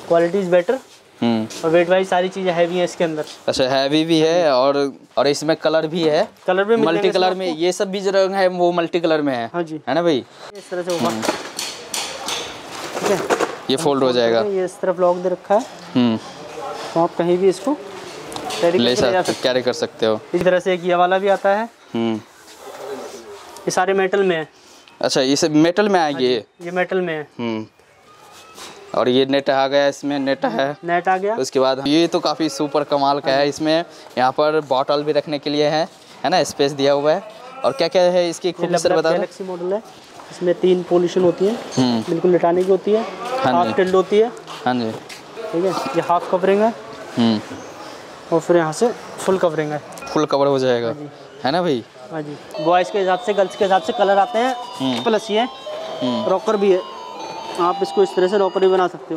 Quality is better. और weight wise सारी चीजें हैवी हैं इसके अंदर। अच्छा, हैवी भी है और इसमें कलर भी है। कलर भी मल्टी कलर में, ये सब भी जो रंग है वो मल्टी कलर में है। हाँ जी, है ना भाई? इस तरह से ऊपर, ठीक है, ये फोल्ड हो जाएगा। ये इस तरफ लॉक दे रखा है, तो आप कहीं भी इसको कैरी कर सकते हो। इस तरह से एक ये वाला भी आता है। ये सारे मेटल में है। अच्छा, ये मेटल में आएगी? ये मेटल में है। और ये नेट आ गया, इसमें नेट है, नेट आ गया। उसके बाद ये तो काफ़ी सुपर कमाल का है। इसमें यहाँ पर बॉटल भी रखने के लिए है ना, स्पेस दिया हुआ है। और क्या क्या है इसकी खूबसूरती बता दो। गैलेक्सी मॉडल है, इसमें 3 पोजीशन होती है, बिल्कुल लिटाने की होती है, हाफ टिल्ड होती है। हाँ जी, ठीक है, ये हाफ कवरिंग है और फिर यहाँ से फुल कवरिंग है। फुल कवर हो जाएगा, है ना भाई? हाँ जी, बॉयज़ के हिसाब से, गर्ल्स के हिसाब से कलर आते हैं। प्लस ये रॉकर भी है, आप इसको इस तरह से रॉकर भी बना सकते हो,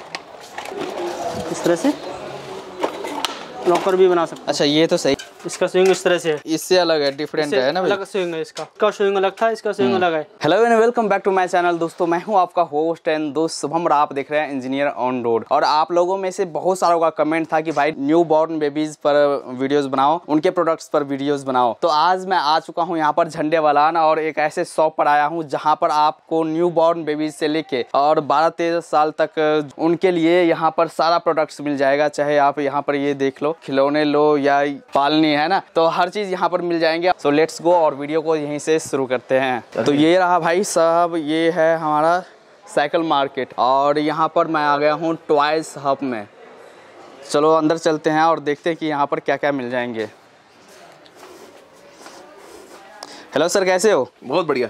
इस तरह से रॉकर भी बना सकते हो। अच्छा, ये तो सही। इसका स्विंग इस तरह से है, इससे अलग है, डिफरेंट है ना भाई? अलग स्विंग है इसका स्विंग अलग था, इसका स्विंग अलग है। Hello and welcome back to my channel. दोस्तों, मैं हूं आपका होस्ट एंड दोस्त शुभम और आप देख रहे हैं इंजीनियर ऑन रोड। और आप लोगों में से बहुत सारों का कमेंट था कि भाई न्यू बॉर्न बेबीज पर वीडियोस बनाओ, उनके प्रोडक्ट्स पर वीडियोस बनाओ। तो आज मैं आ चुका हूं यहाँ पर झंडेवालान और एक ऐसे शॉप पर आया हूँ जहाँ पर आपको न्यू बॉर्न बेबीज से लेके और 12-13 साल तक उनके लिए यहाँ पर सारा प्रोडक्ट्स मिल जाएगा। चाहे आप यहाँ पर ये देख लो, खिलौने लो या पालनी, है ना, तो हर चीज यहाँ पर मिल जाएंगे। सो लेट्स गो और वीडियो को यहीं से शुरू करते हैं। तो ये रहा भाई साहब, ये है हमारा साइकिल मार्केट और यहाँ पर मैं आ गया हूँ टॉयज हब में। चलो अंदर चलते हैं और देखते हैं कि यहाँ पर क्या क्या मिल जाएंगे। हेलो सर, कैसे हो? बहुत बढ़िया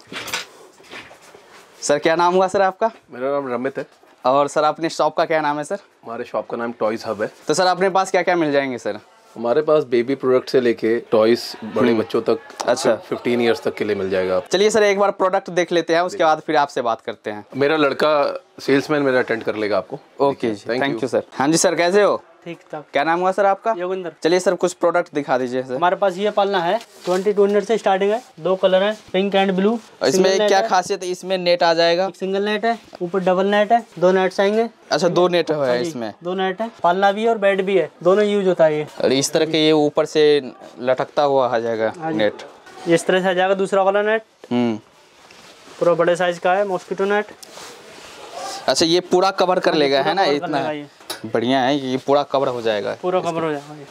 सर। क्या नाम हुआ सर आपका? मेरा नाम रमित है। और सर अपने शॉप का क्या नाम है सर? हमारे शॉप का नाम टॉयज हब है। तो सर अपने पास क्या क्या मिल जाएंगे सर? हमारे पास बेबी प्रोडक्ट से लेके टॉयज बड़े बच्चों तक, अच्छा, 15 इयर्स तक के लिए मिल जाएगा। चलिए सर, एक बार प्रोडक्ट देख लेते हैं, उसके बाद फिर आपसे बात करते हैं। मेरा लड़का सेल्समैन मेरा अटेंड कर लेगा आपको। Okay, thank you sir. हाँ जी सर, कैसे हो? ठीक ठाक। क्या नाम हुआ सर आपका? योगिंदर। चलिए सर, कुछ प्रोडक्ट दिखा दीजिए सर। हमारे पास ये पालना है, 2200 से स्टार्टिंग है। 2 कलर है, पिंक एंड ब्लू। इसमें क्या खासियत है? इसमें नेट आ जाएगा? एक सिंगल नेट है, ऊपर डबल नेट है, 2 नेट्स आएंगे। अच्छा, 2 नेट है इसमें? 2 नेट है, पालना भी है और बेड भी है, दोनों यूज होता है ये। और इस तरह के ये ऊपर से लटकता हुआ आ जाएगा नेट, इस तरह से आ जाएगा। दूसरा वाला नेट पूरा बड़े साइज का है, मॉस्किटो नेट। अच्छा, ये पूरा कवर कर लेगा, है ना? इतना बढ़िया है, ये पूरा कवर हो जाएगा, पूरा कवर हो जाएगा।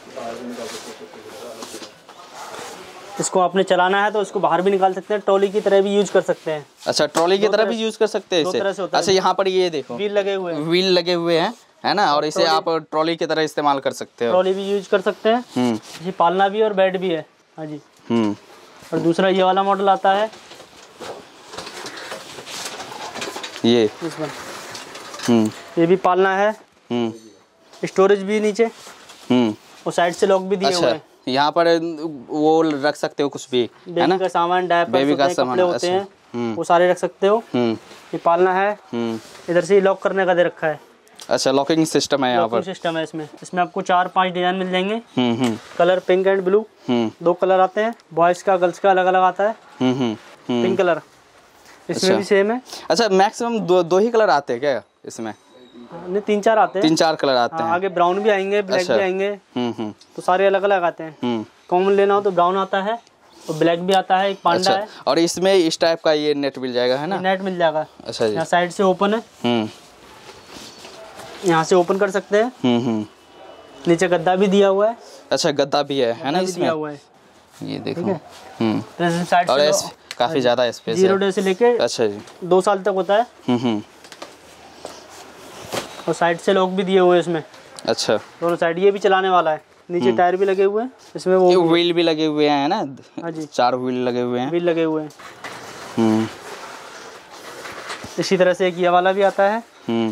इसको आपने चलाना है तो इसको बाहर भी निकाल सकते हैं, ट्रॉली की तरह भी यूज कर सकते हैं। अच्छा, ट्रॉली की तरह भी यूज कर सकते हैं इसे? अच्छा, यहाँ पर ये देखो व्हील लगे हुए हैं, व्हील लगे हुए हैं, है ना, और इसे आप ट्रॉली की तरह इस्तेमाल कर सकते हो। ट्रॉली भी यूज कर सकते हैं। ये पालना भी और बेड भी है। हाँ जी। और दूसरा ये वाला मॉडल आता है, ये इसमें ये भी पालना है, स्टोरेज भी नीचे और साइड से लॉक भी दिए हुए हैं। यहाँ पर वो रख सकते हो कुछ भी, है ना, का सामान, बेबी का सामान होते हैं, वो सारे रख सकते हो। ये पालना है, इधर से लॉक करने का दे रखा है। अच्छा, लॉकिंग सिस्टम है यहाँ पर? सिस्टम है इसमें आपको 4-5 डिजाइन मिल जाएंगे। Colour pink and blue, 2 colour आते हैं, बॉयज का गर्ल्स का अलग अलग आता है। पिंक कलर इसमें भी सेम है। अच्छा, मैक्सिमम 2 ही कलर आते हैं क्या इसमें? नहीं, 3-4 आते हैं। 3-4 कलर आते हैं। आगे ब्राउन भी आएंगे, ब्लैक भी आएंगे, तो सारे अलग अलग आते हैं। कॉमन लेना हो तो ब्राउन आता है और ब्लैक भी आता है, एक पांडा है। और इसमें इस टाइप का ये नेट मिल जाएगा, है ना? नेट मिल जाएगा। अच्छा जी। यहाँ साइड से ओपन है, यहाँ से ओपन कर सकते हैं। नीचे गद्दा भी दिया हुआ है। अच्छा, गद्दा भी है ना इसमें? दिया हुआ है, ये देखो। साइड और काफी ज्यादा स्पेस है। 0 डे से लेके, अच्छा जी, 2 साल तक होता है। और साइड से लॉक भी दिए हुए हैं इसमें। अच्छा, दोनों साइड। ये भी चलाने वाला है, नीचे टायर भी लगे हुए हैं इसमें, वो व्हील भी लगे हुए हैं ना? हाँ जी, 4 व्हील लगे हुए हैं। व्हील लगे हुए हैं। इसी तरह से एक ये वाला भी आता है।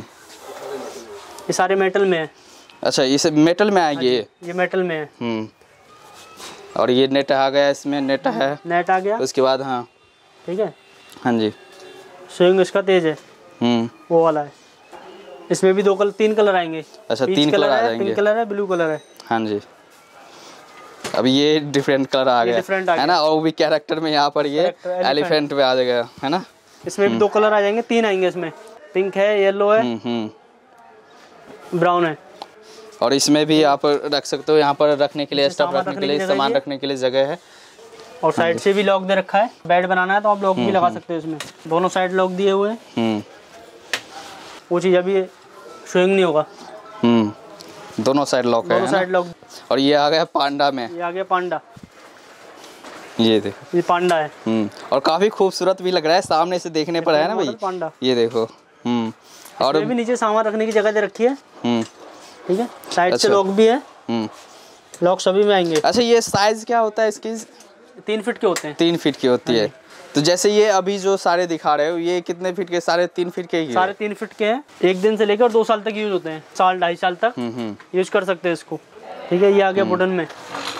ये सारे मेटल में है। अच्छा, ये मेटल में आएगी? ये मेटल में है। और ये नेट आ गया, इसमें नेट है, नेट आ गया। उसके बाद हाँ, ठीक है। हाँ जी, स्विंग इसका तेज है, वो वाला है। इसमें भी 3 कलर आएंगे। अच्छा, 3 कलर आ जाएंगे। पिंक कलर है, ब्लू कलर है। हाँ जी। अब ये डिफरेंट कलर आ गया, है ना? और भी कैरेक्टर में यहाँ पर ये एलिफेंट पे आ जाएगा, है ना? इसमें भी 2 कलर आ जाएंगे, 3 आएंगे इसमें। पिंक है, येलो है। ब्राउन है। और इसमें भी आप रख सकते हो, यहाँ पर रखने के लिए, स्टफ रखने के लिए, सामान रखने के लिए जगह है। और साइड से भी लॉक दे रखा है, बेड बनाना है तो आप लॉक भी लगा सकते हो इसमें, दोनों साइड लॉक दिए हुए हैं। वो चीज़ अभी स्विंग नहीं होगा। दोनों साइड लॉक है, दोनों साइड लॉक। और ये आ गया पांडा में, ये आ गया पांडा, ये देखो ये पांडा है। और काफी खूबसूरत भी लग रहा है सामने से देखने पर, है ना भाई पांडा। ये देखो। और भी नीचे सामान रखने की जगह दे रखी है। ठीक है, साइड से अच्छा। लॉक भी है, लॉक सभी में आएंगे। अच्छा, ये साइज क्या होता है इसकी? 3 फीट के होते हैं। 3 फीट की होती है। तो जैसे ये अभी जो सारे दिखा रहे हो, ये कितने फीट के? 3.5 फीट के ही है? 3.5 फीट के हैं। 1 दिन से लेकर 2 साल तक यूज होते हैं, साल 2.5 साल तक यूज कर सकते हैं इसको। ठीक है, ये आ गया वुडन में।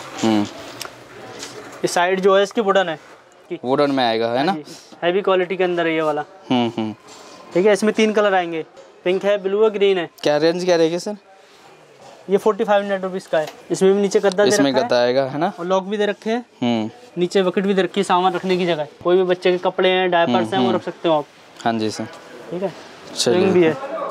ये साइड जो है इसकी वुडन है, वुडन में आएगा, है ना? हैवी क्वालिटी के अंदर है ये वाला। ठीक है, इसमें 3 कलर आएंगे, पिंक है, ब्लू है, ग्रीन है। क्या रेंज क्या रहेगी सर? ये 4500 रुपीज का है। इसमें भी नीचे गद्दा दे रखा है, इसमें गद्दा आएगा, है ना? और लॉक भी दे रखे हैं। नीचे बकेट भी दे रखी है, सामान रखने की जगह। कोई भी बच्चे के कपड़े हैं, डायपर्स हैं, वो रख सकते हो आप। हाँ जी सर। ठीक है, स्विंग भी है।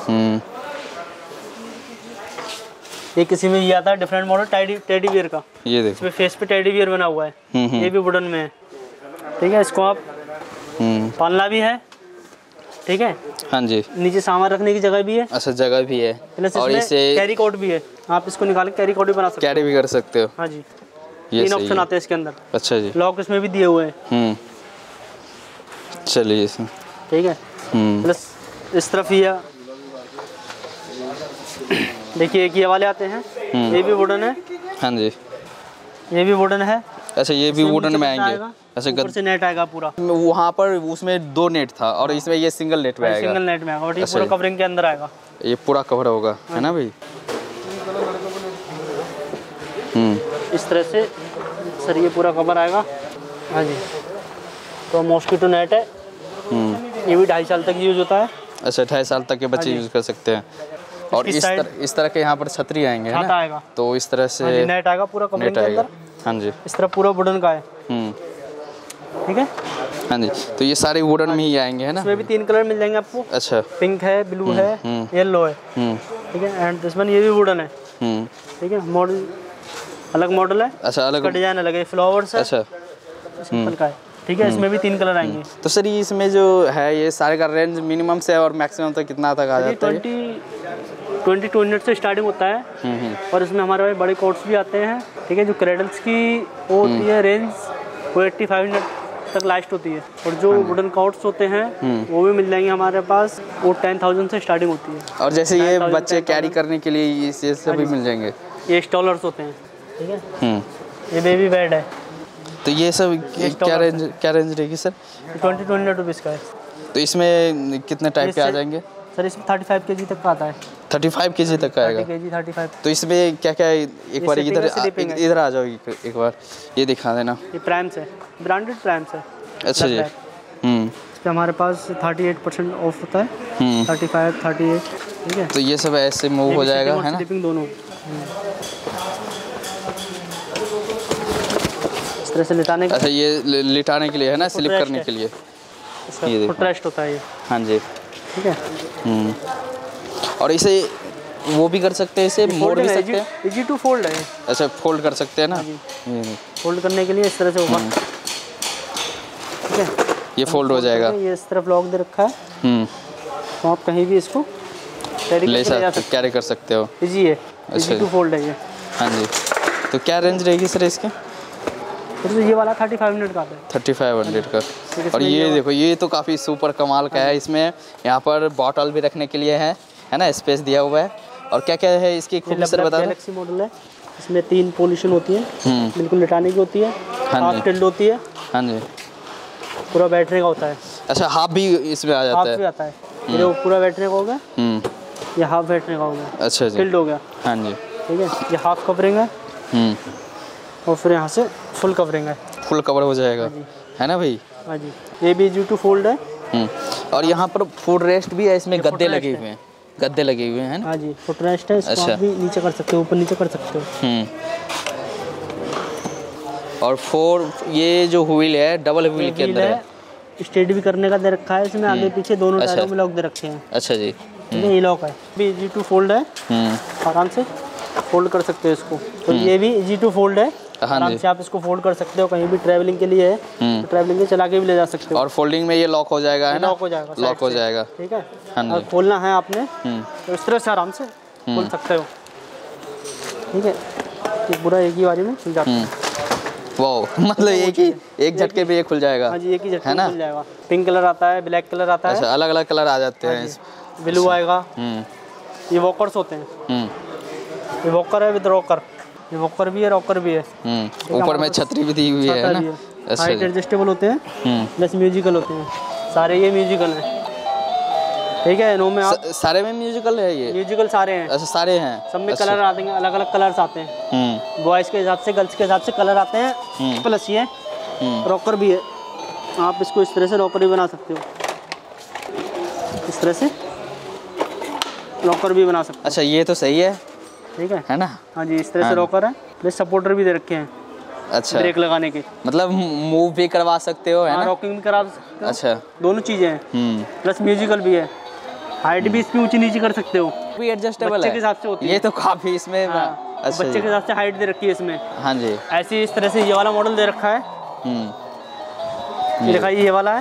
ये किसी में ये आता है डिफरेंट मॉडल, टेडी बियर का। ये देखो, इसमें फेस पे टेडी बियर बना हुआ है। ये भी वुडन में है। ठीक है, इसको आप पालना भी है। ठीक है, हाँ जी। नीचे सामान रखने की जगह भी है। अच्छा, जगह भी है। प्लस और इसे कैरी कोट भी है, आप इसको निकाल के कैरी कोट भी बना सकते हो, कैरी भी कर सकते हो। हाँ जी, ये 3 ऑप्शन आते हैं इसके अंदर। अच्छा जी। लॉक इसमें भी दिए हुए हैं। चलिए सर। ठीक है, प्लस इस तरफ ये देखिए, एक ये वाले आते हैं, ये भी वुडन है। हाँ जी, ये भी वुडन है। अच्छा, ये भी वुडन में आएंगे। अच्छा, ऊपर से नेट आएगा पूरा। वहाँ पर उसमें 2 नेट था और इसमें ये सिंगल नेट में आएगा। सिंगल नेट में आएगा और ये अच्छा, पूरा कवरिंग के अंदर आएगा। ये पूरा कवर होगा, है ना भाई? इस तरह से सर ये पूरा कवर आएगा। हाँ जी, तो मॉस्किटो नेट है। ये भी 2.5 साल तक यूज होता है। अच्छा, 2.5 साल तक के बच्चे यूज कर सकते हैं। और इस तरह के यहाँ पर छतरी आएंगे, है ना? आएगा, तो इस तरह से नेट आएगा पूरा कवरिंग के अंदर। हाँ जी, इस तरह पूरा वुडन का है। ठीक है, हाँ जी। तो ये सारे वुडन में ही आएंगे, है ना? इसमें भी 3 कलर मिल जाएंगे आपको। अच्छा, पिंक है, ब्लू है, येलो है। ठीक है, एंड दिस वन ये भी वुडन है। ठीक है, मॉडल अलग मॉडल है। अच्छा, अलग डिजाइन अलग है, फ्लावर्स है। अच्छा, सिंपल का है। ठीक है, इसमें भी 3 कलर आएंगे। तो सर ये इसमें जो है, ये सारे का रेंज मिनिमम से और मैक्सिमम तक कितना तक आ जाता है? 22 यूनिट से स्टार्टिंग होता है। और इसमें हमारे बड़े कोट्स भी आते हैं। ठीक है, जो क्रेडल्स की वो होती है रेंज, वो 85 यूनिट तक लास्ट होती है। और जो वुडन कोट्स होते हैं वो भी मिल जाएंगे हमारे पास, वो 10,000 से स्टार्टिंग होती है। और जैसे ये बच्चे कैरी करने के लिए ये सभी मिल जाएंगे? ये स्टॉलर्स होते हैं। ठीक है, ये बेबी बेड है। तो ये सब क्या रेंज रहेगी सर? 22 रुपीज़ का है। तो इसमें कितने टाइप के आ जाएंगे सर? इसमें 35 kg तक का आता है। 35 kg तक का आएगा? 35। तो इसमें क्या क्या, एक बार इधर आ जाओ, एक बार ये दिखा देना। ये प्राइम्स है, ब्रांडेड प्राइम्स है। अच्छा जी। इस पे हमारे पास 38% ऑफ होता है। 35, 38। ठीक है, तो ये सब ऐसे मूव हो जाएगा, है ना? स्लीपिंग दोनों इस तरह से लिटाने के। अच्छा, ये लिटाने के लिए है ना, स्लिप करने के लिए। ये फुटरेस्ट होता है ये। हाँ जी, ठीक है। और इसे वो भी कर सकते हैं, इसे मोड़ भी सकते हैं। इजी टू फोल्ड है। अच्छा, फोल्ड कर सकते हैं ना? फोल्ड करने के लिए इस तरह से होगा। ठीक है, ये फोल्ड हो जाएगा। ये इस तरफ लॉक दे रखा है, तो आप कहीं भी इसको कैरी कर सकते हो। इजी है, इजी टू फोल्ड है ये। हाँ जी। तो क्या रेंज रहेगी सर इसके? तो ये वाला 35 मिनट का आता है। 3500 का। और ये देखो, ये तो काफ़ी सुपर कमाल का है। इसमें यहाँ पर बॉटल भी रखने के लिए है ना, स्पेस दिया हुआ है। और क्या क्या है इसकी खूबी सर बता दो। गैलेक्सी मॉडल है, इसमें 3 पोजीशन होती है, बिल्कुल लिटाने की होती है, हाफ टिल्ट होती है। हाँ जी, पूरा बैठने का होता है। अच्छा, हाफ भी इसमें आ जाता है? हाफ भी आता है। ये वो पूरा बैठने का हो गया, ये हाफ बैठने का हो गया। अच्छा जी, टिल्ट हो गया। हाँ जी। ठीक है, ये हाफ कवरिंग है और फिर यहाँ से फुल कवरिंग है। फुल कवर हो जाएगा, है ना भाई? हाँ जी, ये भी इजी टू फोल्ड है। और यहाँ पर फुट रेस्ट भी है, इसमें गद्दे लगे हुए हैं, गद्दे लगे हुए हैं ना? हाँ जी, फुट रेस्ट है। इसको आप भी नीचे कर सकते हो, ऊपर नीचे कर सकते हो। और 4 ये जो व्हील है, डबल व्हील के अंदर है। स्टेडी भी करने का दे रखा है इसमें। आगे पीछे दोनों टायरों में लॉक दे रखे हैं। अच्छा जी। ये लॉक है, भी इजी टू फोल्ड है, आराम से फोल्ड कर सकते हो इसको। तो ये भी इजी टू फोल्ड है, आराम से आप इसको फोल्ड कर सकते हो, कहीं भी ट्रैवलिंग के लिए है तो ट्रैवलिंग के चला के भी ले जा सकते हो। और फोल्डिंग में ये लॉक हो जाएगा, है ना? लॉक हो जाएगा, लॉक हो जाएगा, ठीक है। हाँ जी। और खोलना है आपने तो इस तरह से आराम से खोल सकते हो, ठीक है। ये पूरा एक ही बारी में खुल जाता है। वाओ, मतलब एक झटके पे ये खुल जाएगा। हाँ जी, एक ही झटके में खुल जाएगा। पिंक कलर आता है, ब्लैक कलर आता है। अच्छा, अलग अलग कलर आ जाते हैं। ब्लू आएगा। ये वॉकर्स होते हैं। ये वॉकर है विद रॉकर, ये वॉकर भी है, रॉकर भी है। ऊपर में छतरी भी दी हुई है ना? हाइट एडजस्टेबल होते हैं, प्लस म्यूजिकल होते हैं सारे। ये म्यूजिकल है, ठीक है। इनों में आप सारे में म्यूजिकल है, ये म्यूजिकल सारे हैं। अच्छा, सारे हैं। सब में कलर आते हैं, अलग अलग कलर्स आते हैं। बॉयज़ के हिसाब से, गर्ल्स के हिसाब से कलर आते हैं। प्लस ये रॉकर भी है, आप इसको इस तरह से रॉकर भी बना सकते हो, इस तरह से रॉकर भी बना सकते हो। अच्छा, ये तो सही है, ठीक है ना? हाँ जी, इस तरह से रॉकर है, प्लस सपोर्टर भी दे रखे हैं। अच्छा, ब्रेक लगाने के, मतलब मूव भी करवा सकते हो, है ना? रॉकिंग भी करा सकते हो। अच्छा, दोनों चीज़ें हैं, प्लस म्यूजिकल भी है। हाइट भी इसकी ऊंची नीचे कर सकते हो, भी एडजस्टेबल है, बच्चे के हिसाब से होती है। ये तो काफी इसमें अच्छा, बच्चे के हिसाब से हाइट दे रखी है इसमें। हाँ जी, ऐसे इस तरह से ये वाला मॉडल दे रखा है। ये दिखाइए, ये वाला है।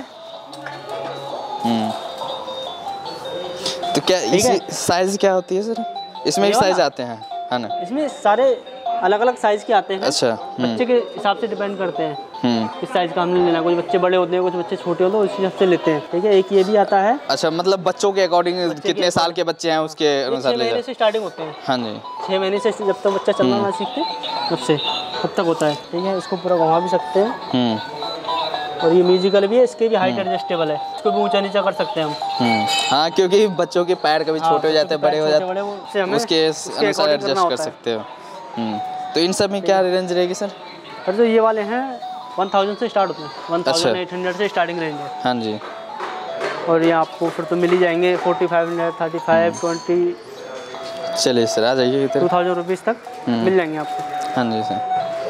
तो क्या इसी साइज क्या होती है सर? इसमें भी साइज आते हैं, है ना? इसमें सारे अलग अलग साइज के आते हैं। अच्छा, बच्चे के हिसाब से डिपेंड करते हैं किस साइज का हमने लेना। कुछ बच्चे बड़े होते हैं, कुछ बच्चे छोटे होते हैं, उस हिसाब से लेते हैं, ठीक है। एक ये भी आता है। अच्छा, मतलब बच्चों के अकॉर्डिंग कितने साल के बच्चे हैं उसके अनुसार 6 महीने से स्टार्टिंग होते हैं। हाँ जी, 6 महीने से जब तक बच्चा चलना ना सीखते तब से तब तक होता है, ठीक है। इसको पूरा घुमा भी सकते हैं। और ये म्यूजिकल भी है, इसके भी हाइट एडजस्टेबल है, इसको भी ऊंचा नीचा कर सकते हैं हम। हाँ, क्योंकि बच्चों के पैर कभी छोटे हो जाते हैं, बड़े हो जाते हैं, उसके अनुसार एडजस्ट कर सकते हो। तो इन सब में क्या रेंज रहेगी सर? तो ये वाले हैं 1000 से स्टार्ट होते हैं, 1800 से स्टार्टिंग रेंज है। हाँ जी। और ये आपको फिर तो मिल ही जाएंगे 4500, 35, 20। चलिए सर, आ जाइए इधर। 2000 रुपीज़ तक मिल जाएंगे आपको। हाँ जी सर,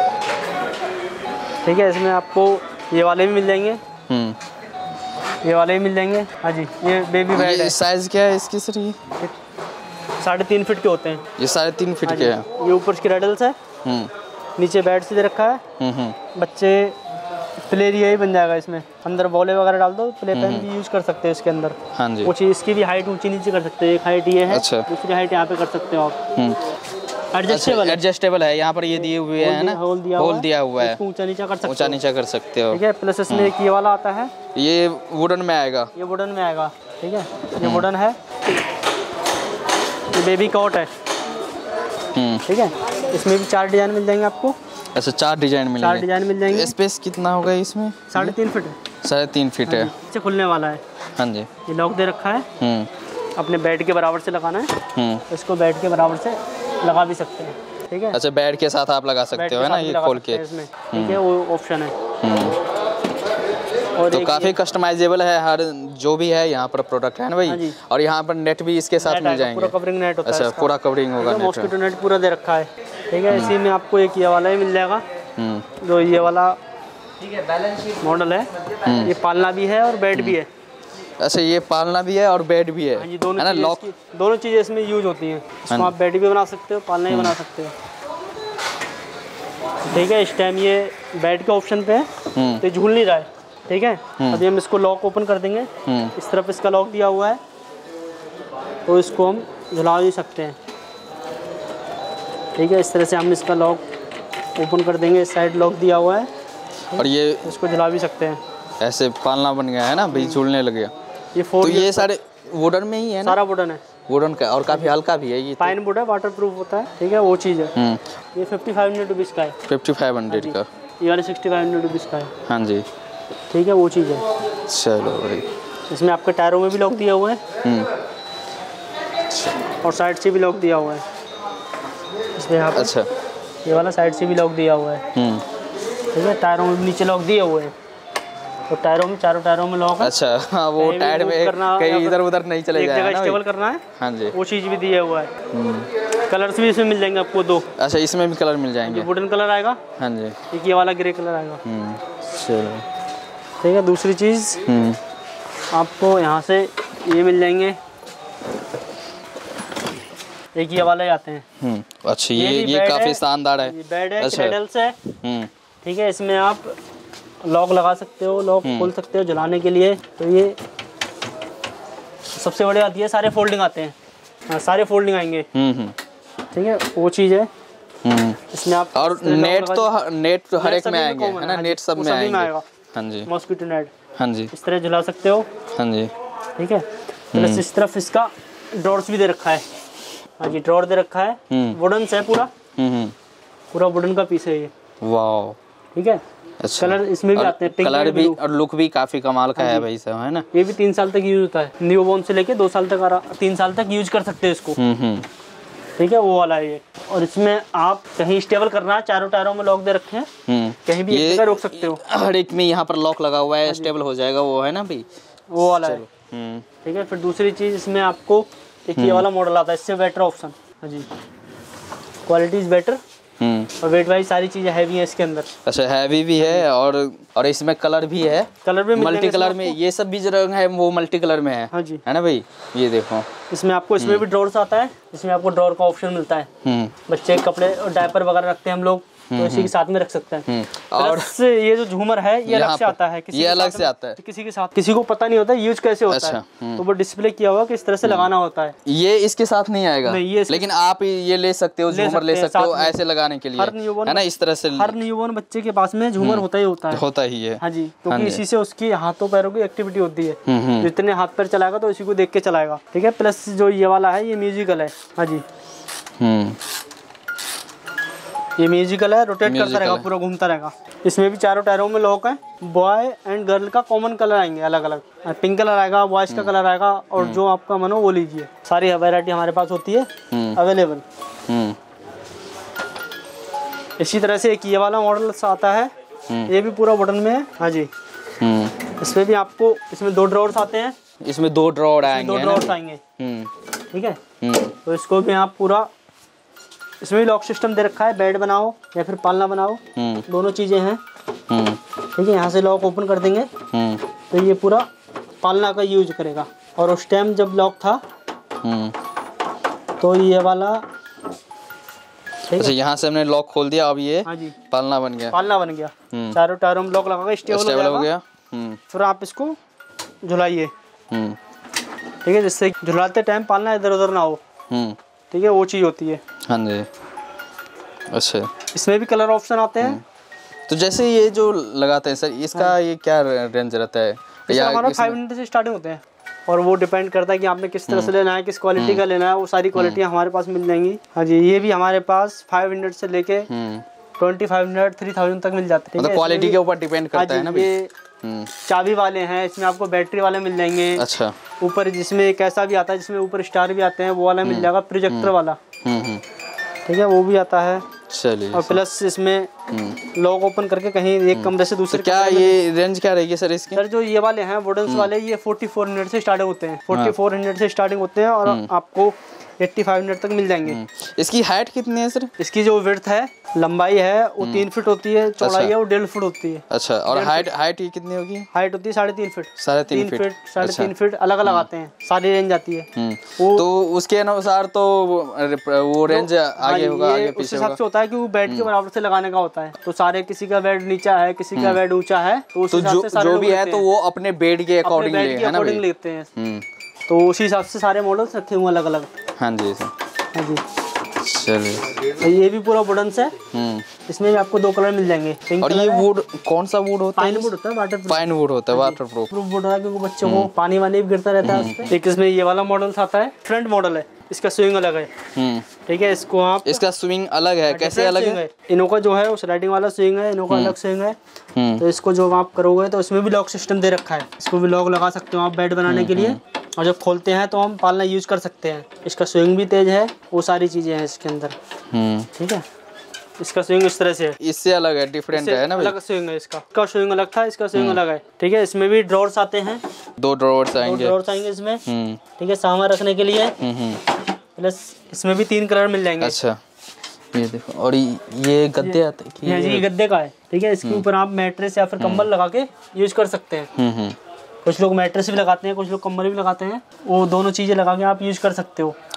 ठीक है। इसमें आपको ये वाले भी मिल जाएंगे, ये वाले भी मिल जाएंगे। हाँ जी, ये बेबी बेड है। साइज क्या है इसकी सर? ये 3.5 फीट के होते हैं। ये 3.5 फीट के हैं। ये ऊपर की रेडल्स है, नीचे बेड से दे रखा है। बच्चे प्ले एरिया ही बन जाएगा इसमें, अंदर बॉले वगैरह डाल दो, प्ले पेन भी यूज कर सकते हैं इसके अंदर। हाँ जी। वो चीज़, इसकी भी हाइट ऊंची नीचे कर सकते हैं। एक हाइट ये है, अच्छा। दूसरी हाइट यहाँ पे कर सकते हो आप। एडजस्टेबल एडजस्टेबल है, यहाँ पर ये दिए हुए हैं ना, होल दिया हुआ है, ऊंचा नीचा कर सकते हो, ऊंचा नीचा कर सकते हो, ठीक है। प्लस इसमें एक ये वाला आता है, ये वुडन में आएगा, ये वुडन में आएगा, ठीक है। ये वुडन है, ये बेबी कॉट है, ठीक है। इसमें भी 4 डिजाइन मिल जाएंगे आपको। अच्छा, 4 डिजाइन मिलेंगे। 4 डिजाइन मिल जाएंगे। स्पेस कितना होगा इसमें? 3.5 फीट है। 3.5 फीट है। इससे खुलने वाला है। हाँ जी। ये लॉक दे रखा है, अपने बेड के बराबर से लगाना है। इसको बेड के बराबर से लगा भी सकते हैं, ठीक है। अच्छा, बेड के साथ आप लगा सकते हो, है ना? ये खोल के इसमें, ठीक है, वो ऑप्शन है। और तो काफी कस्टमाइजेबल है हर जो भी है यहाँ पर प्रोडक्ट, है ना भाई? और यहाँ पर नेट भी इसके साथ मिल जाएंगे, पूरा कवरिंग नेट होता है। अच्छा, पूरा कवरिंग होगा, मॉस्किटो नेट पूरा दे रखा है, ठीक है। इसी में आपको एक ये वाला ही मिल जाएगा, जो ये वाला मॉडल है। ये पालना भी है और बेड भी है। अच्छा, ये पालना भी है और बेड भी है, हाँ जी, दोनों है ना? लॉक, दोनों चीज़ें इसमें यूज होती हैं। इसको आप बेड भी बना सकते हो, पालना भी बना सकते हो, ठीक है। इस टाइम ये बेड के ऑप्शन पे है, तो झूल नहीं रहा है, ठीक है। अभी हम इसको लॉक ओपन कर देंगे, इस तरफ इसका लॉक दिया हुआ है, तो इसको हम झुला भी सकते हैं, ठीक है। इस तरह से हम इसका लॉक ओपन कर देंगे, इस साइड लॉक दिया हुआ है, और ये इसको झुला भी सकते हैं। ऐसे पालना बन गया है ना, बीच झूलने लग गया। ये 4 तो ये सारे वुडन में ही है ना? सारा वुडन है, वुडन का, और काफी हल्का भी है ये। पाइन वुड है, वाटर प्रूफ होता है, ठीक है, वो चीज़ है। ये 5500 रुपीज़ का है। 5500 का। ये वाला 6500 रुपीज़ का है। हाँ जी, ठीक है, वो चीज़ है। चलो भाई। इसमें आपके टायरों में भी लॉक दिया हुआ है, और साइड से भी लॉक दिया हुआ है इसमें यहाँ पर। अच्छा, ये वाला साइड से भी लॉक दिया हुआ है, ठीक है। टायरों में भी नीचे लॉक दिए हुए हैं, तो टायरों में, चारों टायरों में लॉक है। अच्छा, हाँ, वो टायर में कहीं इधर उधर नहीं चले जाए, एक जगह स्टेबल करना है। हाँ जी, वो चीज़ भी दिया हुआ है। कलर्स भी इसमें मिल जाएंगे आपको 2। अच्छा, इसमें भी कलर मिल जाएंगे। वुडन कलर आएगा, हाँ जी, एक ये वाला ग्रे कलर आएगा। चलो, ठीक है। दूसरी चीज़ आपको यहाँ से ये मिल जाएंगे, एक ये वाले आते हैं। अच्छा, ये काफी शानदार है। बेड है, अच्छा। क्रेडल्स है। ठीक है, इसमें आप लॉक लगा सकते हो, लॉक खोल सकते हो जलाने के लिए। तो ये सबसे बड़ी बात, ये सारे फोल्डिंग आते हैं। हाँ, सारे फोल्डिंग आएंगे। ठीक है, वो चीज़ है। इसमें आप और नेट तो हर एक में आएंगे, है ना? नेट सब में आएगा। हाँ जी, मॉस्किटो नेट। हाँ जी, इस तरह झुला सकते हो। हाँ जी। ठीक है, प्लस इस तरफ इसका ड्रॉर्स भी दे रखा है। हाँ जी, ड्रॉर दे रखा है। वुडन से पूरा पूरा वुडन का पीस है ये। वाह, ठीक है। अच्छा। कलर इसमें भी आते हैं, पिंक कलर भी और लुक भी काफी कमाल का है भाई साहब, है ना? ये भी 3 साल तक यूज होता है। न्यू बोर्न से लेके 2 साल तक 3 साल तक यूज कर सकते हैं इसको। ठीक है, वो वाला है ये। और इसमें आप कहीं स्टेबल करना है, चारों टायरों में लॉक दे रखे हैं, कहीं भी एक जगह रोक सकते हो। हर एक में यहाँ पर लॉक लगा हुआ है, स्टेबल हो जाएगा, वो है ना भाई, वो वाला है। ठीक है, फिर दूसरी चीज इसमें आपको एक ये वाला मॉडल आता है, इससे बेटर ऑप्शन। हाँ जी, क्वालिटी इज बेटर। और वेट वाइज सारी चीजें हैवी है इसके अंदर। अच्छा, हैवी भी है और इसमें कलर भी है। कलर भी मल्टी कलर में, ये सब भी जो रंग है वो मल्टी कलर में है। हाँ जी, है ना भाई? ये देखो, इसमें आपको इसमें भी ड्रॉर्स आता है। इसमें आपको ड्रॉर का ऑप्शन मिलता है। बच्चे के कपड़े और डायपर वगैरह रखते हैं हम लोग, तो इसी के साथ में रख सकते हैं। और ये जो झूमर है ये अलग से आता है, ये अलग से आता है। किसी के साथ, किसी को पता नहीं होता यूज कैसे होता है, तो वो डिस्प्ले किया हुआ किस तरह से लगाना होता है। ये इसके साथ नहीं आएगा, लेकिन आप ये ले सकते हो, झूमर ले सकते हो ऐसे लगाने के लिए, है ना? इस तरह से हर न्यूबॉर्न बच्चे के पास में झूमर होता ही है। हाँ जी, क्योंकि इसी से उसकी हाथों पैरों की एक्टिविटी होती है। जितने हाथ पैर चलाएगा तो इसी को देख के चलाएगा। ठीक है, प्लस जो ये वाला है ये म्यूजिकल है। हाँ जी, ये म्यूजिकल है, रोटेट करता रहेगा, पूरा घूमता रहेगा। इसमें भी चारों टायरों में लॉक है। बॉय एंड गर्ल का कॉमन कलर आएंगे अलग अलग। पिंक कलर आएगा, बॉयज का कलर आएगा, और जो आपका मन हो वो लीजिए। सारी वैरायटी हमारे पास होती है अवेलेबल। इसी तरह से एक ये वाला मॉडल आता है, ये भी पूरा बटन में है। हाँ जी, इसमें भी आपको इसमें 2 ड्रॉर्स आते हैं। इसमें 2 ड्रॉर आएंगे, 2 ड्रॉर्स आएंगे। ठीक है, तो इसको भी आप पूरा, इसमें भी लॉक सिस्टम दे रखा है। बेड बनाओ या फिर पालना बनाओ, दोनों चीजें हैं। ठीक है, यहाँ से लॉक ओपन कर देंगे तो ये पूरा पालना का यूज करेगा। और उस टाइम जब लॉक था तो ये वाला, अच्छा, यहाँ से हमने लॉक खोल दिया, अब ये हाँ जी, पालना बन गया। पालना बन गया। चारों टायरों में लॉक लगा, स्टेबल हो गया। फिर आप इसको झुलाइए। ठीक है, जिससे झुलाते टाइम पालना इधर उधर ना हो। ठीक है, वो चीज होती है। हाँ जी, अच्छा। इसमें भी कलर ऑप्शन आते हैं। तो जैसे ये जो लगाते हैं सर, इसका ये क्या रेंज रहता है? या हमारा 500 से स्टार्टिंग होते हैं, और वो डिपेंड करता है कि आपने किस तरह से लेना है, किस क्वालिटी का लेना है। वो सारी क्वालिटियाँ हमारे पास मिल जाएंगी। हाँ जी, ये भी हमारे पास 500 से लेके 2500 3000 तक मिल जाते हैं। मतलब क्वालिटी के ऊपर डिपेंड करता है ना भाई। ये चाबी वाले हैं, इसमें आपको बैटरी वाले मिल जाएंगे। अच्छा, ऊपर जिसमें कैसा भी आता है, जिसमें ऊपर स्टार भी आते हैं, वो वाला मिल जाएगा, प्रोजेक्टर वाला। ठीक है, वो भी आता है। चलिए, और प्लस इसमें लॉक ओपन करके कहीं एक कमरे से दूसरे, तो क्या ये रेंज क्या रहेगी सर इसकी? सर जो ये वाले हैं वुडन्स वाले, ये 4400 से स्टार्टिंग होते हैं। 4400 से स्टार्टिंग होते हैं और आपको 8500 तक मिल जाएंगे। इसकी हाइट कितनी है सर? इसकी जो विड्थ है, लंबाई है वो 3 फीट होती है, चौड़ाई है वो 1.5 फीट होती है। अच्छा, और हाइट ये कितनी होगी? हाइट होती है 3.5 फीट। 3.5 फीट, 3.5 फीट अलग अलग आते हैं, सारी रेंज आती है। तो उसके अनुसार तो वो रेंज आगे होगा, आगे पीछे उस हिसाब से होता है कि वो बेड के बराबर से लगाने का होता है। तो सारे, किसी का बेड नीचा है, किसी का बेड ऊंचा है, तो उस हिसाब से सारे जो भी है तो वो अपने बेड के अकॉर्डिंग लेते हैं। तो उसी हिसाब से सारे मॉडल्स रखे हुए अलग अलग। हाँ जी सर, हाँ जी, चलिए। ये भी पूरा वुडन से। इसमें भी आपको 2 कलर मिल जाएंगे। और ये वुड कौन सा वुड होता है? पाइन वुड होता है, वाटरप्रूफ। पाइन वुड होता है, वाटरप्रूफ वुड होता है, क्योंकि बच्चों को पानी वानी भी गिरता रहता है उस पे। एक इसमें ये वाला मॉडल आता है, फ्रंट मॉडल है, इसका स्विंग अलग है। ठीक है, इसको आप, इसका स्विंग अलग है। कैसे अलग है? इनों जो है उस राइडिंग वाला स्विंग है, इनों का अलग स्विंग है। तो इसको जो आप करोगे तो इसमें भी लॉक सिस्टम दे रखा है। इसको भी लॉक लगा सकते हो आप बेड बनाने के लिए, और जब खोलते हैं तो हम पालना यूज कर सकते हैं। इसका स्विंग भी तेज है, वो सारी चीजें हैं इसके अंदर। ठीक है, इसका स्विंग इस तरह से है, इससे अलग है, डिफरेंट है ना भाई? अलग स्विंग है इसका स्विंग अलग था, इसका स्विंग अलग है। ठीक है, इसमें भी ड्रॉर्स आते हैं, 2 ड्रॉर्स आएंगे। 2 ड्रॉर्स आएंगे इसमें। ठीक है, सामान रखने के लिए। प्लस इसमें भी 3 कलर मिल जाएंगे। अच्छा, ये देखो, और ये गद्दे आते हैं। ये गद्दे का है। ठीक है, इसके ऊपर आप मैट्रेस या फिर कंबल लगा के यूज कर सकते हैं। कुछ लोग मैट्रेस भी लगाते हैं, कुछ लोग कंबल भी लगाते हैं, वो दोनों चीजें लगा के आप यूज कर सकते हो।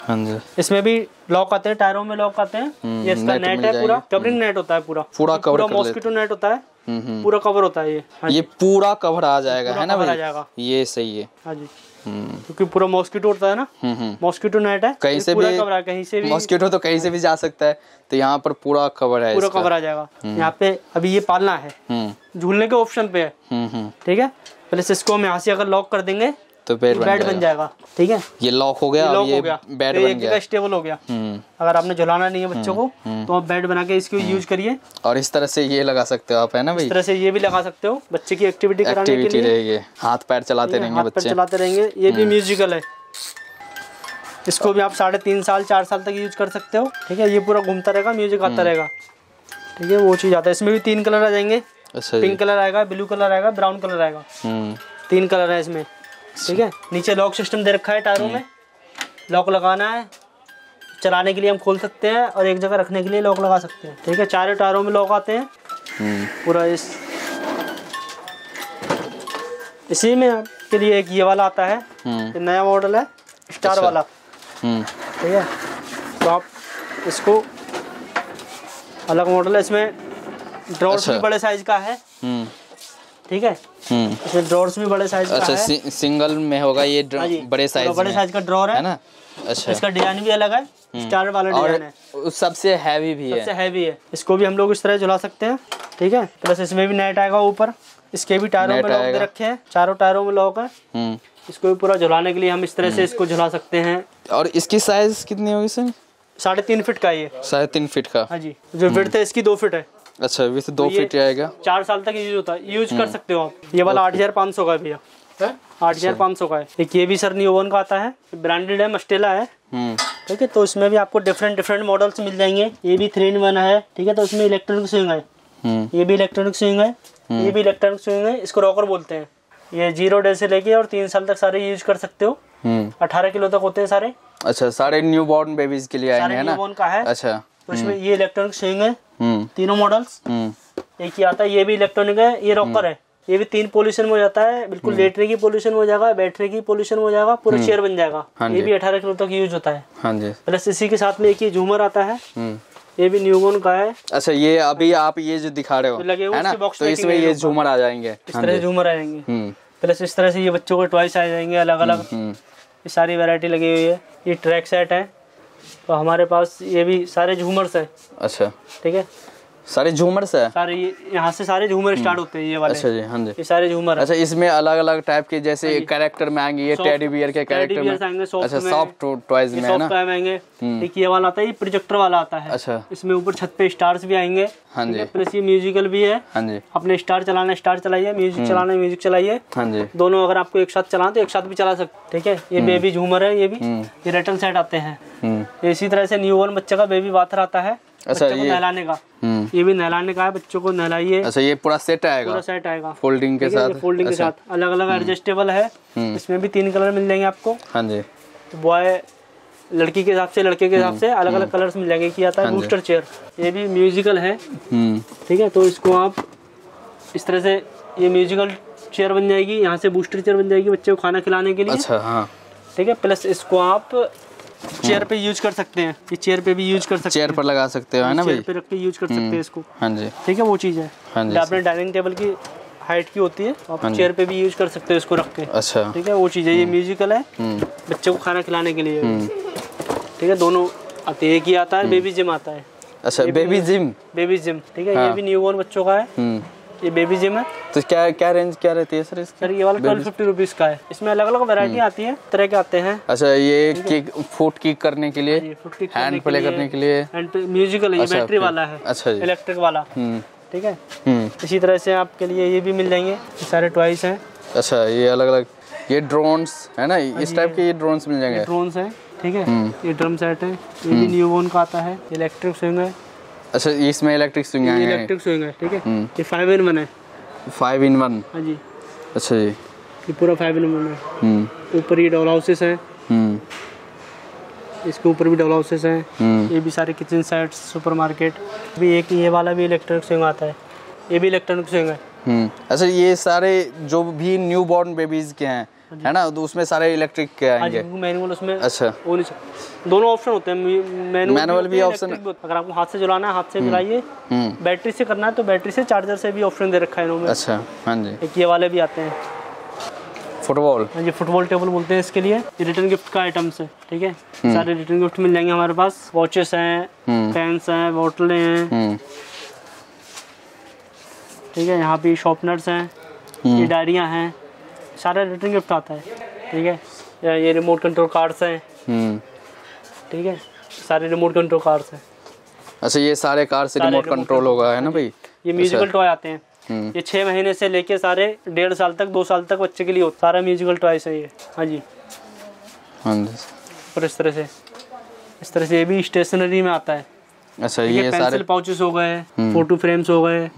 हाँ जी। इसमें भी लॉक आते हैं, टायरों में लॉक आते हैं। ये इसका नेट है, पूरा कवरिंग नेट होता है, पूरा कवर मॉस्किटो नेट होता है, पूरा कवर होता है ये। ये पूरा कवर आ जाएगा, है ना आ भाई? जाएगा, ये सही है। हाँ जी, क्योंकि पूरा मॉस्किटो होता है ना, मॉस्किटो नेट है, कहीं से भी कवर है, कहीं से भी मॉस्किटो तो कहीं से भी जा सकता है, तो यहाँ पर पूरा कवर है, पूरा कवर आ जाएगा। यहाँ पे अभी ये पालना है, झूलने के ऑप्शन पे है, ठीक है। पहले से इसको हम यहाँ से अगर लॉक कर देंगे तो बेड बन जाएगा, ठीक है। ये लॉक हो गया, लॉक ये हो गया, बेड तो बन एक गया, जगह स्टेबल हो गया। अगर आपने झुलाना नहीं है बच्चों को तो आप बेड बना के इसको यूज करिए। और इस तरह से ये लगा सकते हो आप, है ना भाई? इस तरह से ये भी लगा सकते हो, बच्चे की एक्टिविटी कराने के लिए रहेगी, हाथ पैर चलाते रहेंगे बच्चे, चलाते रहेंगे। ये भी म्यूजिकल है, इसको भी आप 3.5 साल 4 साल तक यूज कर सकते हो, ठीक है। ये पूरा घूमता रहेगा, म्यूजिक आता रहेगा, ठीक है। वो चीज आता है। इसमें भी 3 कलर आ जाएंगे, पिंक कलर आएगा, ब्लू कलर आएगा, ब्राउन कलर आएगा, 3 कलर है इसमें, ठीक है। नीचे लॉक सिस्टम दे रखा है, टायरों में लॉक लगाना है, चलाने के लिए हम खोल सकते हैं और एक जगह रखने के लिए लॉक लगा सकते हैं, ठीक है। 4 टायरों में लॉक आते हैं पूरा। इसी में आपके लिए एक ये वाला आता है, ये नया मॉडल है, स्टार वाला, ठीक है। तो आप इसको अलग मॉडल है, इसमें ड्रॉर्स भी बड़े साइज का है, ठीक है। इसमें ड्रॉर्स भी बड़े साइज का है। सिंगल में होगा ये, बड़े साइज का ड्रॉर है ना। अच्छा, इसका डिजाइन भी अलग है, स्टार वाला डिजाइन है, सबसे हैवी भी है, सबसे हैवी है। इसको भी हम लोग इस तरह झुला सकते हैं, ठीक है। प्लस इसमें भी नेट आएगा ऊपर, इसके भी टायरों में लॉक दे रखे हैं, 4 टायरों में लॉक है। इसको भी पूरा झुलाने के लिए हम इस तरह से इसको झुला सकते हैं। और इसकी साइज कितनी होगी सर? 3.5 फीट का ये, 3.5 फीट का, हाँ जी। जो विड्थ है इसकी 2 फीट है। अच्छा, विथ 2 फीट आएगा। 4 साल तक यूज होता है, यूज कर सकते हो आप। ये वाला 8,500 का है भैया, 8,500 का है। एक ये भी सर न्यूबॉर्न का आता है, ब्रांडेड है, मस्टेला है, ठीक है। तो इसमें भी आपको डिफरेंट मॉडल्स मिल जाएंगे। ये भी 3-in-1 है, ठीक है। तो इसमें इलेक्ट्रॉनिक स्विंग है, ये भी इलेक्ट्रॉनिक स्विंग है, ये भी इलेक्ट्रॉनिक स्विंग है। इसको रॉकर बोलते हैं। ये 0 डे से लेके और 3 साल तक सारे यूज कर सकते हो। 18 किलो तक होते हैं सारे। अच्छा, सारे न्यू बॉर्न बेबीज के लिए आएंगे, है ना? न्यूबॉर्न का है। अच्छा, तो इसमें ये इलेक्ट्रॉनिक स्विंग है, तीनों मॉडल्स एक ही आता है। ये भी इलेक्ट्रॉनिक है, ये रॉकर है। ये भी 3 पोल्यूशन में हो जाता है, बिल्कुल लेटने की पोल्यूशन हो जाएगा, बैठने की पोल्यूशन हो जाएगा, पूरा चेयर बन जाएगा। ये भी 18 किलो तक यूज होता है। हाँ जी। प्लस इसी के साथ में एक ये झूमर आता है, ये भी न्यूबॉर्न का है। अच्छा, ये अभी आप ये जो दिखा रहे हो, है ना, तो इसमें ये झूमर आ जाएंगे, इस तरह से झूमर आएंगे। प्लस इस तरह से ये बच्चों के टॉयस आ जाएंगे अलग अलग, ये सारी वैरायटी लगी हुई है। ये ट्रैक सेट है, तो हमारे पास ये भी सारे झूमर्स है। अच्छा, ठीक है, सारे झूमर्स है, सारे यहाँ से सारे झूमर स्टार्ट होते हैं ये वाले। अच्छा जी, हाँ जी, ये सारे झूमर। अच्छा, इसमें अलग अलग टाइप के जैसे कैरेक्टर में आएंगे, ये टेडी बियर के कैरेक्टर में आएंगे, अच्छा, सॉफ्ट टॉयज में, है ना? आएंगे। एक ये वाला आता है, ये प्रोजेक्टर वाला आता है। अच्छा, इसमें ऊपर छत पे स्टार्स भी आएंगे। हाँ जी। प्लस ये म्यूजिकल भी है। हाँ जी, अपने स्टार चलाना स्टार चलाइए, म्यूजिक चलाना म्यूजिक चलाइए। हाँ जी, दोनों अगर आपको एक साथ चलाना तो एक साथ भी चला सकते। ठीक है, ये बेबी झूमर है, ये भी ये रिटर्न सेट आते हैं। इसी तरह से न्यूबॉर्न बच्चे का बेबी बाथर आता है, अच्छा, ये नहलाने का, ये भी नहलाने का है, बच्चों को नहलाइए। अच्छा, ये पूरा सेट आएगा, पूरा सेट आएगा फोल्डिंग के साथ, फोल्डिंग के साथ, अलग अलग एडजस्टेबल है। इसमें भी 3 कलर मिल जाएंगे आपको। हाँ जी, तो बॉय लड़की के हिसाब से, लड़के के हिसाब से अलग अलग कलर्स मिल जाएंगे। कि आता है बूस्टर चेयर, ये भी म्यूजिकल है। ठीक है, तो इसको आप इस तरह से, ये म्यूजिकल चेयर बन जाएगी, यहाँ से बूस्टर चेयर बन जाएगी बच्चे को खाना खिलाने के लिए। अच्छा, हाँ, ठीक है। प्लस इसको आप चेयर पे यूज कर सकते हैं, ये चेयर पे भी यूज कर सकते हैं, चेयर पर लगा सकते हो, है ना भाई? चेयर पे रख के यूज कर सकते हैं इसको। हाँ जी, ठीक है, वो चीज़ है। हाँ जी, आपने डाइनिंग टेबल की हाइट की होती है, आप चेयर पे भी यूज कर सकते हो इसको रख के। अच्छा, ठीक है, वो चीज़ है। ये म्यूजिकल है, बच्चे को खाना खिलाने के लिए। ठीक है, दोनों आते हैं। एक ही आता है, बेबी जिम आता है। अच्छा, बेबी जिम, बेबी जिम, ठीक है। ये भी न्यूबॉर्न बच्चों का है, ये बेबी जिम है। तो क्या रेंज क्या रहती है सर इसकी? सर ये वाला 1250 रुपीज़ का है। इसमें अलग अलग वैरायटी आती है, तरह के आते हैं। अच्छा, ये किक, फुट किक करने के लिए, हैंड प्ले करने के लिए, एंड म्यूजिकल है, ये बैटरी वाला है। अच्छा जी, इलेक्ट्रिक वाला। ठीक है, इसी तरह से आपके लिए ये भी मिल जाएंगे, सारे टॉयस हैं। अच्छा, ये अलग अलग, ये ड्रोन्स है ना, इस टाइप के ये ड्रोन्स मिल जाएंगे। ड्रोन्स हैं, ठीक है। ये ड्रम सेट है, ये भी न्यूबॉर्न का आता है, इलेक्ट्रिक स्विंग है। अच्छा, इसमें इलेक्ट्रिक स्विंग है, इलेक्ट्रिक स्विंग है, ठीक है। ये 5-in-1 है, 5-in-1। हाँ जी, अच्छा जी, ये पूरा 5-in-1 है। ऊपर ये डबल हाउसेस हैं, इसके ऊपर भी डबल हाउसेस हैं। ये भी सारे किचन सेट्स, सुपरमार्केट भी। एक ये वाला भी इलेक्ट्रिक स्विंग आता है, ये भी इलेक्ट्रॉनिक स्विंग है। अच्छा, ये सारे जो भी न्यू बॉर्न बेबीज के हैं, है ना, तो उसमें सारे इलेक्ट्रिक के आएंगे। मैनुअल उसमें अच्छा, वो नहीं, दोनों ऑप्शन होते हैं, मैनुअल भी ऑप्शन। अगर आपको हाथ से चलाना है हाथ से चलाइए, बैटरी से करना है तो बैटरी से, चार्जर से भी ऑप्शन दे रखा है इन्होंने। अच्छा, हाँ जी। एक ये वाले भी आते हैं फुटबॉल, हाँ जी, फुटबॉल टेबल बोलते हैं इसके लिए। ये रिटर्न गिफ्ट का आइटम्स है, ठीक है, सारे रिटर्न गिफ्ट मिल जाएंगे हमारे पास। वॉचेस हैं, पेन्स हैं, बोतलें हैं, ठीक है, यहाँ पे शॉर्पनर्स हैं, ये डायरियाँ हैं, सारा रिटर्न गिफ्ट आता है, ठीक है। ये रिमोट कंट्रोल कार्ड्स हैं, ठीक है, सारे रिमोट कंट्रोल कार्ड्स हैं। अच्छा, ये सारे कार से रिमोट कंट्रोल होगा, है ना भाई। ये म्यूजिकल टॉय आते हैं, ये 6 महीने से लेके सारे 1.5 साल तक, 2 साल तक बच्चे के लिए होता, सारा म्यूजिकल टॉयस है ये। हाँ जी, हाँ जी। और इस तरह से ये भी स्टेशनरी में आता है। अच्छा, ये सारे पेंसिल पाउचेस हो गए, फोटो फ्रेम्स हो गए।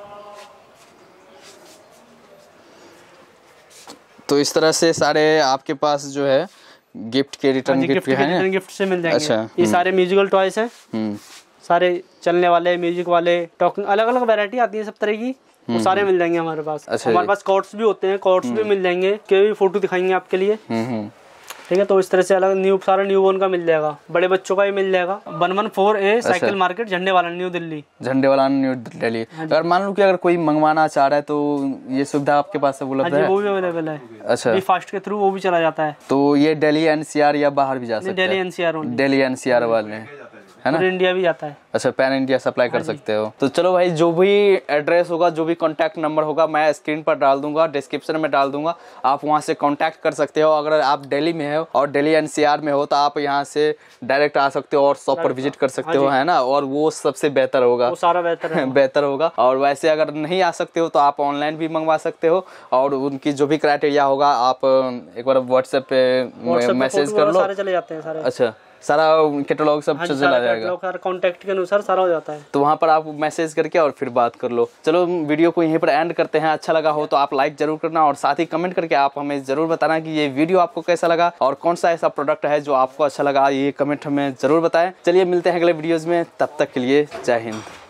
तो इस तरह से सारे आपके पास जो है गिफ्ट के रिटर्न गिफ्ट हैं, रिटर्न गिफ्ट से मिल जाएंगे। अच्छा, ये सारे म्यूजिकल टॉयस हैं, सारे चलने वाले, म्यूजिक वाले, टॉकिंग, अलग अलग वैरायटी आती है सब तरह की, वो सारे मिल जाएंगे हमारे पास। अच्छा, हमारे पास कॉर्ड्स भी होते हैं, कॉर्ड्स भी मिल जाएंगे, के भी फोटो दिखाएंगे आपके लिए, ठीक है। तो इस तरह से अलग सारा न्यूबॉर्न का मिल जाएगा, बड़े बच्चों का भी मिल जाएगा। 114A साइकिल मार्केट, झंडे वाला, न्यू दिल्ली। झंडे वाला, न्यू दिल्ली। अगर मान लो कि अगर कोई मंगवाना चाह रहा है तो ये सुविधा आपके पास उपलब्ध है? वो भी अवेलेबल है। अच्छा, भी फास्ट के थ्रू वो भी चला जाता है। तो ये दिल्ली एनसीआर या बाहर भी जा सकते हैं? दिल्ली एनसीआर, दिल्ली एनसीआर वाले, है ना, इंडिया भी जाता है। अच्छा, पैन इंडिया सप्लाई कर सकते हो। तो चलो भाई, जो भी एड्रेस होगा, जो भी कांटेक्ट नंबर होगा, मैं स्क्रीन पर डाल दूंगा, डिस्क्रिप्शन में डाल दूंगा, आप वहां से कांटेक्ट कर सकते हो। अगर आप दिल्ली में हो और दिल्ली एनसीआर में हो तो आप यहां से डायरेक्ट आ सकते हो और शॉप पर विजिट कर सकते हो, है ना, और वो सबसे बेहतर होगा, वो सारा बेहतर है। बेहतर होगा। और वैसे अगर नहीं आ सकते हो तो आप ऑनलाइन भी मंगवा सकते हो, और उनकी जो भी क्राइटेरिया होगा आप एक बार व्हाट्सएप पे मैसेज कर लो, सारे चले जाते हैं सारे। अच्छा, सारा कैटलॉग सब चला जाएगा, कॉन्टैक्ट के अनुसार सारा हो जाता है। तो वहाँ पर आप मैसेज करके और फिर बात कर लो। चलो, वीडियो को यहीं पर एंड करते हैं। अच्छा लगा हो तो आप लाइक जरूर करना, और साथ ही कमेंट करके आप हमें जरूर बताना कि ये वीडियो आपको कैसा लगा और कौन सा ऐसा प्रोडक्ट है जो आपको अच्छा लगा, ये कमेंट हमें जरूर बताएं। चलिए, मिलते हैं अगले वीडियोज में, तब तक के लिए जय हिंद।